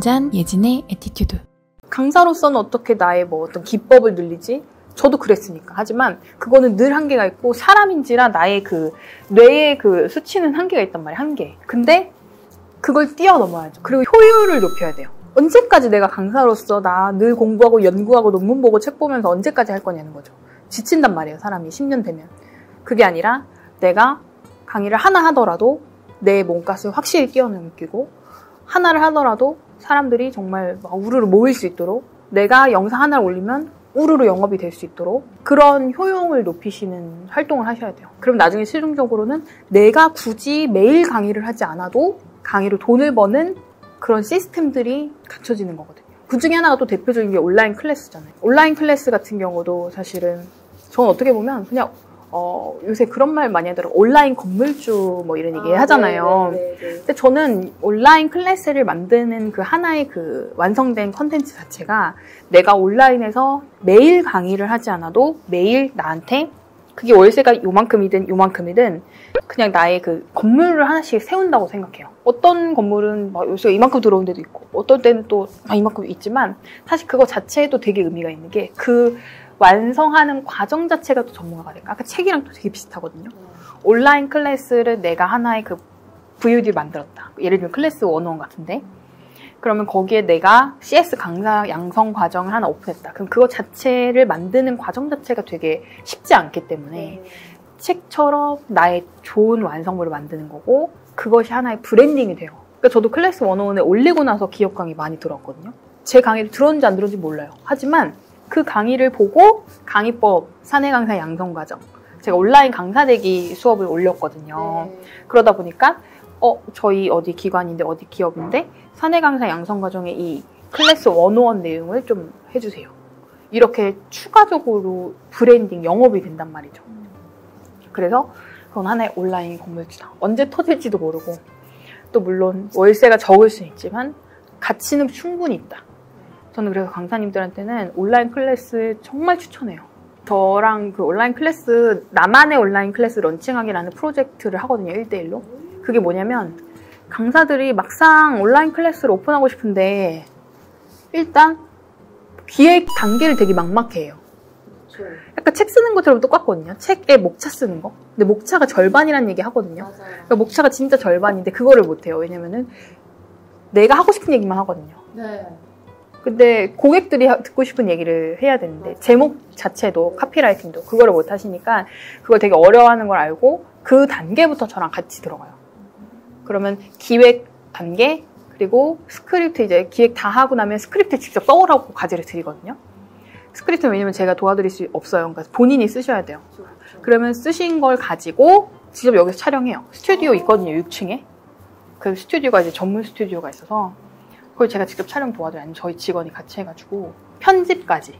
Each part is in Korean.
한잔 예진의 애티튜드. 강사로서는 어떻게 나의 뭐 어떤 기법을 늘리지? 저도 그랬으니까. 하지만 그거는 늘 한계가 있고 사람인지라 나의 그 뇌의 그 수치는 한계가 있단 말이야. 한계. 근데 그걸 뛰어넘어야죠. 그리고 효율을 높여야 돼요. 언제까지 내가 강사로서 나 늘 공부하고 연구하고 논문 보고 책 보면서 언제까지 할 거냐는 거죠. 지친단 말이에요. 사람이 10년 되면. 그게 아니라 내가 강의를 하나 하더라도 내 몸값을 확실히 뛰어넘기고 하나를 하더라도 사람들이 정말 우르르 모일 수 있도록 내가 영상 하나를 올리면 우르르 영업이 될 수 있도록 그런 효용을 높이시는 활동을 하셔야 돼요. 그럼 나중에 최종적으로는 내가 굳이 매일 강의를 하지 않아도 강의로 돈을 버는 그런 시스템들이 갖춰지는 거거든요. 그 중에 하나가 또 대표적인 게 온라인 클래스잖아요. 온라인 클래스 같은 경우도 사실은 저는 어떻게 보면 그냥 요새 그런 말 많이 하더라고요. 온라인 건물주 뭐 이런 얘기 하잖아요. 근데 저는 온라인 클래스를 만드는 그 하나의 그 완성된 컨텐츠 자체가 내가 온라인에서 매일 강의를 하지 않아도 매일 나한테 그게 월세가 요만큼이든 그냥 나의 그 건물을 하나씩 세운다고 생각해요. 어떤 건물은 막 요새 이만큼 들어온 데도 있고 어떤 때는 또 이만큼 있지만 사실 그거 자체에도 되게 의미가 있는 게 그 완성하는 과정 자체가 또 전문가가 될까? 아까 책이랑 또 되게 비슷하거든요. 온라인 클래스를 내가 하나의 그 VOD를 만들었다. 예를 들면 클래스 101 같은데 그러면 거기에 내가 CS 강사 양성 과정을 하나 오픈했다. 그럼 그거 자체를 만드는 과정 자체가 되게 쉽지 않기 때문에 책처럼 나의 좋은 완성물을 만드는 거고 그것이 하나의 브랜딩이 돼요. 그러니까 저도 클래스 101에 올리고 나서 기업 강의 많이 들었거든요. 제 강의를 들었는지 안 들었는지 몰라요. 하지만 그 강의를 보고 강의법, 사내 강사 양성 과정 제가 온라인 강사되기 수업을 올렸거든요. 그러다 보니까 저희 어디 기관인데 어디 기업인데 사내 강사 양성 과정에 이 클래스 101 내용을 좀 해주세요. 이렇게 추가적으로 브랜딩, 영업이 된단 말이죠. 그래서 그건 하나의 온라인 건물주다. 언제 터질지도 모르고 또 물론 월세가 적을 수 있지만 가치는 충분히 있다. 저는 그래서 강사님들한테는 온라인 클래스 정말 추천해요. 저랑 그 온라인 클래스, 나만의 온라인 클래스 런칭하기라는 프로젝트를 하거든요. 1대1로. 그게 뭐냐면 강사들이 막상 온라인 클래스를 오픈하고 싶은데 일단 기획 단계를 되게 막막해요. 약간 책 쓰는 것처럼 똑같거든요. 책에 목차 쓰는 거. 근데 목차가 절반이라는 얘기 하거든요. 그러니까 목차가 진짜 절반인데 그거를 못해요. 왜냐면은 내가 하고 싶은 얘기만 하거든요. 근데 고객들이 듣고 싶은 얘기를 해야 되는데 제목 자체도 카피라이팅도 그거를 못 하시니까 그걸 되게 어려워하는 걸 알고 그 단계부터 저랑 같이 들어가요. 그러면 기획 단계 그리고 스크립트 이제 기획 다 하고 나면 스크립트 직접 써오라고 과제를 드리거든요. 스크립트는 왜냐면 제가 도와드릴 수 없어요. 그러니까 본인이 쓰셔야 돼요. 그러면 쓰신 걸 가지고 직접 여기서 촬영해요. 스튜디오 있거든요. 6층에. 그 스튜디오가 이제 전문 스튜디오가 있어서 그걸 제가 직접 촬영 도와줘요. 아니면 저희 직원이 같이 해가지고 편집까지.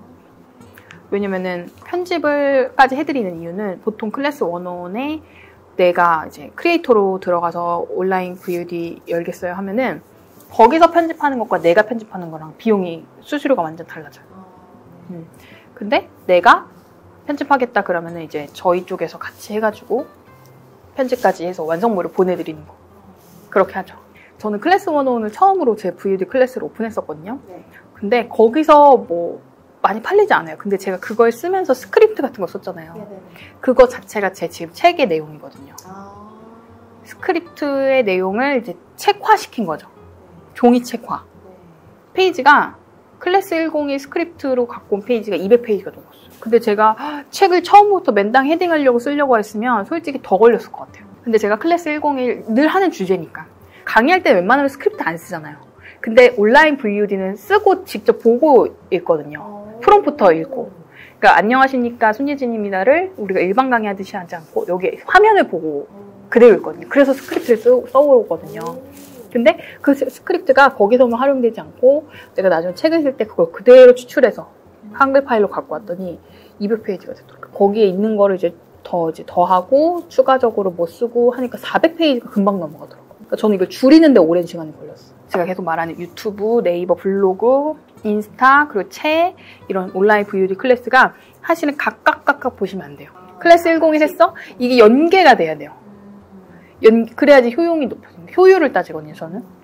왜냐면은 편집을까지 해드리는 이유는 보통 클래스 101에 내가 이제 크리에이터로 들어가서 온라인 VOD 열겠어요 하면은 거기서 편집하는 것과 내가 편집하는 거랑 비용이 수수료가 완전 달라져요. 근데 내가 편집하겠다 그러면은 이제 저희 쪽에서 같이 해가지고 편집까지 해서 완성물을 보내드리는 거. 그렇게 하죠. 저는 클래스 101을 처음으로 제 VOD 클래스를 오픈했었거든요. 근데 거기서 뭐 많이 팔리지 않아요. 근데 제가 그걸 쓰면서 스크립트 같은 거 썼잖아요. 그거 자체가 제 지금 책의 내용이거든요. 스크립트의 내용을 이제 책화시킨 거죠. 종이 책화. 페이지가 클래스 101 스크립트로 갖고 온 페이지가 200페이지가 넘었어요. 근데 제가 책을 처음부터 맨당 헤딩하려고 쓰려고 했으면 솔직히 더 걸렸을 것 같아요. 근데 제가 클래스 101 늘 하는 주제니까 강의할 때 웬만하면 스크립트 안 쓰잖아요. 근데 온라인 VOD는 쓰고 직접 보고 읽거든요. 프롬프터 읽고. 그러니까 안녕하십니까 손예진입니다를 우리가 일반 강의하듯이 하지 않고 여기 화면을 보고 그대로 읽거든요. 그래서 스크립트를 써오거든요. 근데 그 스크립트가 거기서만 활용되지 않고 내가 나중에 책을 쓸 때 그걸 그대로 추출해서 한글 파일로 갖고 왔더니 200페이지가 되더라고요. 거기에 있는 거를 이제 더하고 추가적으로 뭐 쓰고 하니까 400페이지가 금방 넘어가더라고요. 그러니까 저는 이걸 줄이는데 오랜 시간이 걸렸어요. 제가 계속 말하는 유튜브, 네이버 블로그, 인스타, 그리고 책 이런 온라인 VOD 클래스가 사실은 각각 보시면 안 돼요. 클래스 101 했어? 이게 연계가 돼야 돼요. 그래야지 효용이 높아집니다. 효율을 따지거든요, 저는.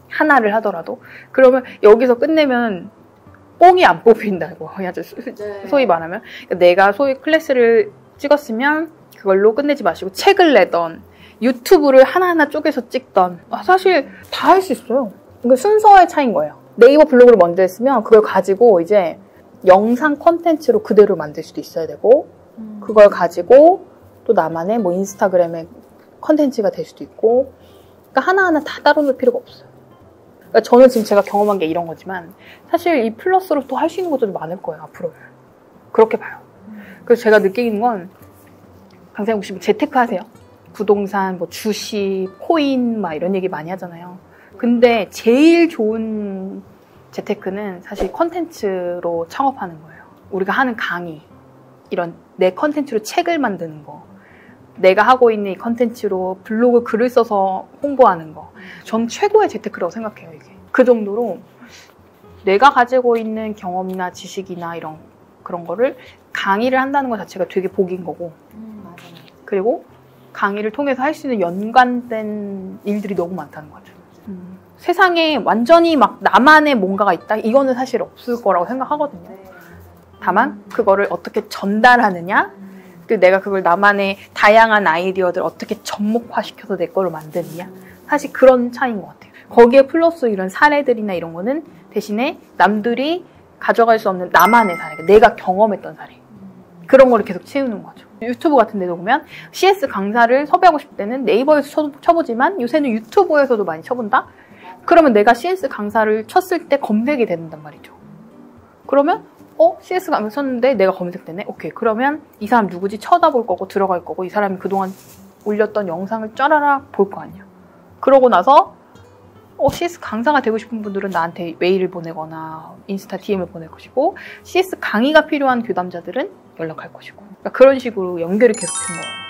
하나를 하더라도. 그러면 여기서 끝내면 뽕이 안 뽑힌다고 해야죠. 소위 말하면. 그러니까 내가 소위 클래스를 찍었으면 그걸로 끝내지 마시고 책을 내던 유튜브를 하나하나 쪼개서 찍던 사실 다 할 수 있어요. 그러니까 순서의 차이인 거예요. 네이버 블로그를 먼저 했으면 그걸 가지고 이제 영상 콘텐츠로 그대로 만들 수도 있어야 되고 그걸 가지고 또 나만의 뭐 인스타그램의 콘텐츠가 될 수도 있고 그러니까 하나하나 다 따로 놓을 필요가 없어요. 그러니까 저는 지금 제가 경험한 게 이런 거지만 사실 이 플러스로 또 할 수 있는 것들도 많을 거예요. 앞으로 그렇게 봐요. 그래서 제가 느끼는 건 강사님 혹시 재테크 하세요? 부동산, 뭐 주식, 코인 막 이런 얘기 많이 하잖아요. 근데 제일 좋은 재테크는 사실 컨텐츠로 창업하는 거예요. 우리가 하는 강의, 이런 내 컨텐츠로 책을 만드는 거, 내가 하고 있는 이 컨텐츠로 블로그 글을 써서 홍보하는 거. 전 최고의 재테크라고 생각해요, 이게. 그 정도로 내가 가지고 있는 경험이나 지식이나 이런 그런 거를 강의를 한다는 것 자체가 되게 복인 거고. 그리고 강의를 통해서 할 수 있는 연관된 일들이 너무 많다는 거죠. 세상에 완전히 막 나만의 뭔가가 있다? 이거는 사실 없을 거라고 생각하거든요. 다만 그거를 어떻게 전달하느냐? 그리고 내가 그걸 나만의 다양한 아이디어들 어떻게 접목화시켜서 내 걸로 만드느냐? 사실 그런 차이인 것 같아요. 거기에 플러스 이런 사례들이나 이런 거는 대신에 남들이 가져갈 수 없는 나만의 사례, 내가 경험했던 사례. 그런 거를 계속 채우는 거죠. 유튜브 같은 데도 보면 CS 강사를 섭외하고 싶을 때는 네이버에서 쳐보지만 요새는 유튜브에서도 많이 쳐본다? 그러면 내가 CS 강사를 쳤을 때 검색이 된단 말이죠. 그러면 CS 강사 쳤는데 내가 검색되네? 오케이. 그러면 이 사람 누구지? 쳐다볼 거고 들어갈 거고 이 사람이 그동안 올렸던 영상을 쫘라락 볼 거 아니야. 그러고 나서 CS 강사가 되고 싶은 분들은 나한테 메일을 보내거나 인스타 DM을 보낼 것이고 CS 강의가 필요한 교담자들은 연락할 것이고 그러니까 그런 식으로 연결이 계속 된 거예요.